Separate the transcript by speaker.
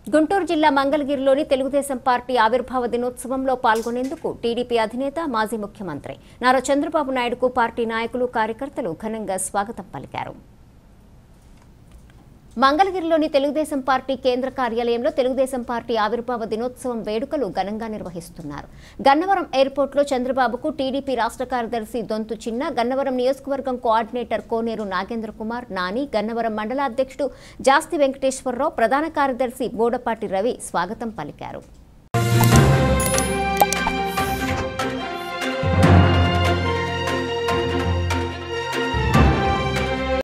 Speaker 1: గుంటూరు జిల్లా మంగళగిరిలోని తెలుగుదేశం పార్టీ ఆవిర్భావ దినోత్సవంలో పాల్గొనేందుకు టీడీపీ అధినేత మాజీ ముఖ్యమంత్రి నారా చంద్రబాబు నాయుడుకు పార్టీ నాయకులు కార్యకర్తలు ఘనంగా స్వాగతం పలికారు. మంగళగిరిలోని తెలుగుదేశం పార్టీ కేంద్ర కార్యాలయంలో తెలుగుదేశం పార్టీ ఆవిర్భావ దినోత్సవం వేడుకలు ఘనంగా నిర్వహిస్తున్నారు. గన్నవరం ఎయిర్పోర్టులో చంద్రబాబుకు టీడీపీ రాష్ట్ర కార్యదర్శి దొంతు చిన్న, గన్నవరం నియోజకవర్గం కోఆర్డినేటర్ కోనేరు నాగేంద్ర కుమార్, నాని, గన్నవరం మండల అధ్యక్షుడు జాస్తి వెంకటేశ్వరరావు, ప్రధాన కార్యదర్శి బోడపాటి రవి స్వాగతం పలికారు.